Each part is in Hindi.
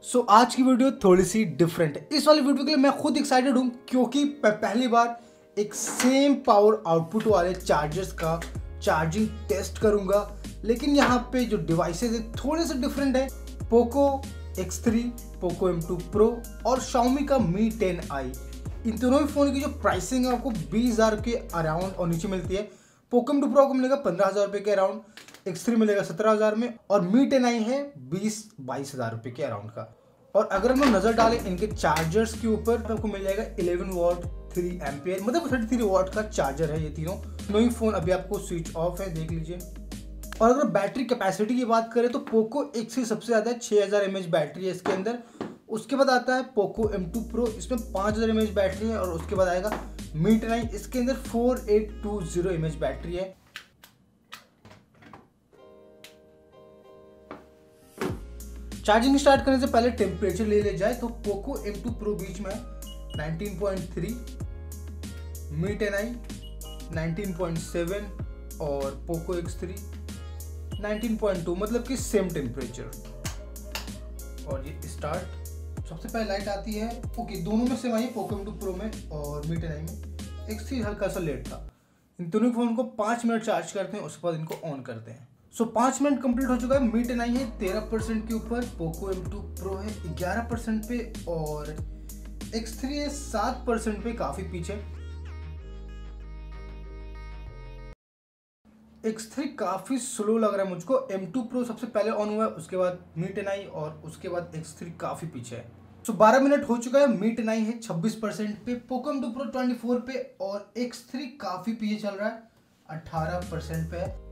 आज की वीडियो थोड़ी सी डिफरेंट है। इस वाली वीडियो के लिए मैं खुद एक्साइटेड हूँ क्योंकि पहली बार एक सेम पावर आउटपुट वाले चार्जर्स का चार्जिंग टेस्ट करूंगा, लेकिन यहाँ पे जो डिवाइसेस है थोड़े से डिफरेंट है। Poco X3, Poco M2 Pro और Xiaomi का Mi 10i, इन दोनों ही फ़ोन की जो प्राइसिंग है आपको 20,000 के अराउंड और नीचे मिलती है। पोको M2 Pro को मिलेगा 15,000 रुपये के अराउंड, X3 मिलेगा 17,000 में और Mi 10i है 20-22,000 रुपये के अराउंड का। और अगर हम लोग नज़र डालें इनके चार्जर्स के ऊपर तो आपको मिल जाएगा 11 वॉट 3 एम्पियर, मतलब 33 वॉट का चार्जर है। ये तीनों ही फ़ोन अभी आपको स्विच ऑफ है, देख लीजिए। और अगर बैटरी कैपेसिटी की बात करें तो पोको X3 सबसे ज़्यादा 6000 mAh बैटरी है इसके अंदर। उसके बाद आता है पोको M2 Pro, इसमें 5000 mAh बैटरी है। और उसके बाद आएगा Mi 10i, इसके अंदर 4820 mAh बैटरी है। चार्जिंग स्टार्ट करने से पहले टेम्परेचर ले जाए तो पोको M2 Pro बीच में 19.3, Mi 10i 19.7 और पोको X3 19.2, मतलब कि सेम टेम्परेचर। और ये स्टार्ट सबसे पहले लाइट आती है, ओके दोनों में सेम आई है, पोको M2 Pro में और Mi 10i में। X3 हल्का सा लेट था। इन दोनों फोन को 5 मिनट चार्ज करते हैं, उसके बाद इनको ऑन करते हैं। 5 मिनट कंप्लीट हो चुका है। Mi 10i है 13% के ऊपर, पोको M2 Pro है 11% पे और X3 है 7% पे, काफी पीछे। X3 काफी स्लो लग रहा है मुझको। M2 Pro सबसे पहले ऑन हुआ है, उसके बाद Mi 10i और उसके बाद X3 काफी पीछे है। 12 मिनट हो चुका है। Mi 10i है 26% पे, पोको M2 Pro 24 पे और X3 काफी पीछे चल रहा है, 18% पे है।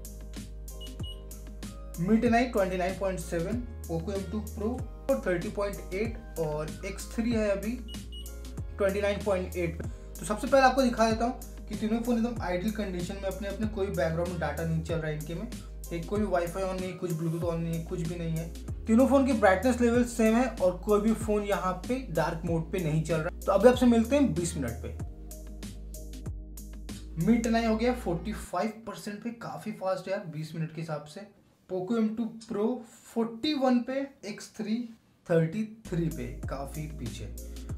Mi 10i 29.7, Poco M2 Pro 30.8 और X3 है अभी 29.8 पे। तो सबसे पहले आपको दिखा देता हूँ कि तीनों फोन एकदम आइडियल कंडीशन में अपने कोई बैकग्राउंड में डाटा नहीं चल रहा है इनके में, एक कोई वाईफाई ऑन नहीं, कुछ ब्लूटूथ ऑन नहीं, कुछ भी नहीं है। तीनों फोन की ब्राइटनेस लेवल सेम है और कोई भी फोन यहाँ पे डार्क मोड पे नहीं चल रहा। तो अभी आपसे मिलते हैं 20 मिनट पे। Mi 10i हो गया 45% पे, काफी फास्ट है यार 20 मिनट के हिसाब से। पोको M2 Pro 41 पे, X3 33 पे, काफी पीछे।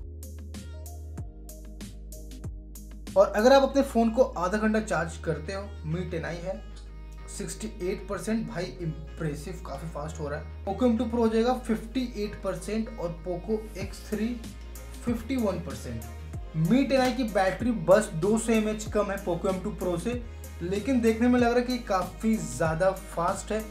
और अगर आप अपने फोन को आधा घंटा चार्ज करते हो, Mi 10i है 68%, भाई इंप्रेसिव, काफी फास्ट हो रहा है। पोको M2 Pro हो जाएगा 58% और पोको X3 51%। Mi 10i की बैटरी बस 200 mAh कम है पोको M2 Pro से, लेकिन देखने में लग रहा है कि काफी ज्यादा फास्ट है।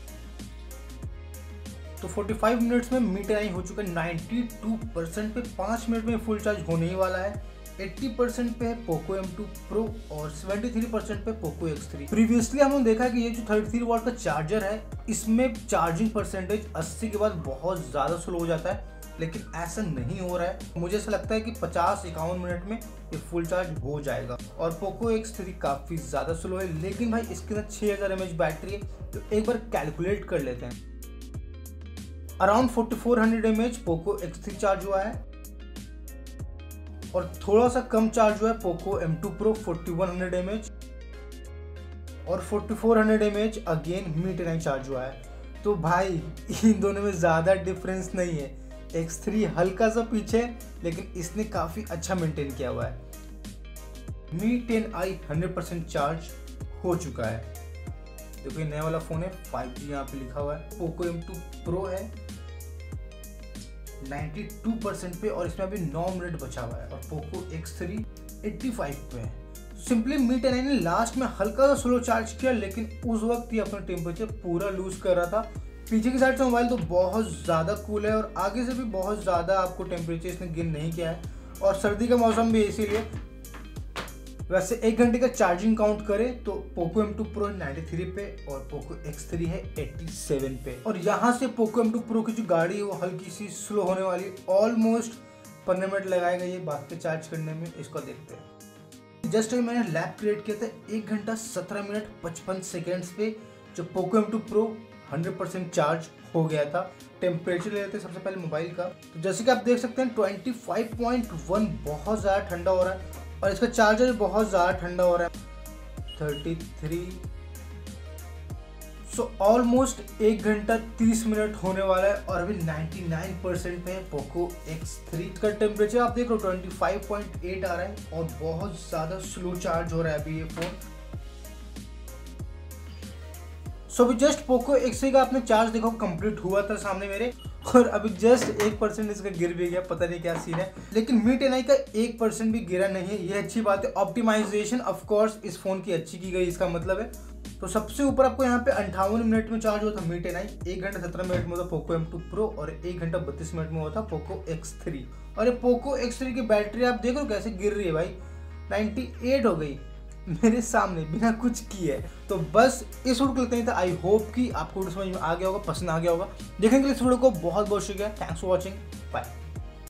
तो 45 मिनट्स में Mi 10i हो चुका है 92% पे, 5 मिनट में फुल चार्ज होने ही वाला है। 80% पे है पोको M2 Pro और 73% पे पोको X3। प्रीवियसली हमने देखा है कि ये जो 33 वॉट का चार्जर है, इसमें चार्जिंग परसेंटेज 80 के बाद बहुत ज़्यादा स्लो हो जाता है, लेकिन ऐसा नहीं हो रहा है। मुझे ऐसा लगता है कि 50-51 मिनट में ये फुल चार्ज हो जाएगा। और पोको X3 काफ़ी ज़्यादा स्लो है, लेकिन भाई इसके अंदर 6000 mAh बैटरी है। तो एक बार कैलकुलेट कर लेते हैं। Around 4400 mAh Poco X3 charge हुआ है और थोड़ा सा कम चार्ज हुआ है पोको M2 Pro 4100 mAh और 4400 mAh again Mi 10i charge हुआ है। तो भाई इन दोनों में ज़्यादा डिफरेंस नहीं है। X3 हल्का सा पीछे, लेकिन इसने काफ़ी अच्छा मेंटेन किया हुआ है। Mi 10i 100% चार्ज हो चुका है। देखो ये नया वाला फ़ोन है, 5G यहाँ पे लिखा हुआ है। पोको M2 Pro है 92% पे और इसमें अभी 9 मिनट बचा हुआ है और पोको X3 85 पे है। सिंपली Mi 10i ने लास्ट में हल्का सा स्लो चार्ज किया, लेकिन उस वक्त ये अपना टेम्परेचर पूरा लूज कर रहा था। पीछे की साइड से मोबाइल तो बहुत ज़्यादा कूल है और आगे से भी बहुत ज़्यादा आपको टेम्परेचर इसने गेन नहीं किया है, और सर्दी का मौसम भी है इसीलिए। वैसे 1 घंटे का चार्जिंग काउंट करें तो पोको M2 Pro 93 पे और पोको X3 है 87 पे। और यहाँ से पोको M2 Pro की जो गाड़ी है वो हल्की सी स्लो होने वाली, ऑलमोस्ट 15 मिनट लगाएगा ये बाकी चार्ज करने में। इसको देखते हैं। जस्ट अभी मैंने लैब क्रिएट किया था 1 घंटा 17 मिनट 55 सेकेंड्स पे, जो पोको M2 Pro 100% चार्ज हो गया था। टेम्परेचर ले लेते हैं सबसे पहले मोबाइल का। तो जैसे कि आप देख सकते हैं 25.1 बहुत ज़्यादा ठंडा हो रहा है और इसका चार्जर बहुत ज़्यादा ठंडा हो रहा है। 33 सो ऑलमोस्ट 1 घंटा 30 मिनट होने वाला है और अभी 99% पे है पोको X3 का टेम्परेचर आप देख रहे हो 25.8 आ रहा है और बहुत ज़्यादा स्लो चार्ज हो रहा है अभी ये फ़ोन। सो अभी जस्ट पोको X3 का आपने चार्ज देखो कंप्लीट हुआ था सामने मेरे, और अभी जस्ट 1% इसका गिर भी गया, पता नहीं क्या सीन है। लेकिन Mi 10i का 1% भी गिरा नहीं है, ये अच्छी बात है। ऑप्टिमाइजेशन ऑफ कोर्स इस फोन की अच्छी की गई, इसका मतलब है। तो सबसे ऊपर आपको यहाँ पे 58 मिनट में चार्ज हुआ था Mi 10i, 1 घंटा 17 मिनट में होता पोको M2 Pro और 1 घंटा 32 मिनट में होता पोको X3। और ये पोको X3 की बैटरी आप देखो कैसे गिर रही है भाई, 98 हो गई मेरे सामने बिना कुछ किए। तो बस इस वीडियो को लेते हैं था। आई होप कि आपको समझ में आ गया होगा, पसंद आ गया होगा। देखने के लिए इस वीडियो को बहुत बहुत शुक्रिया। Thanks for watching, bye.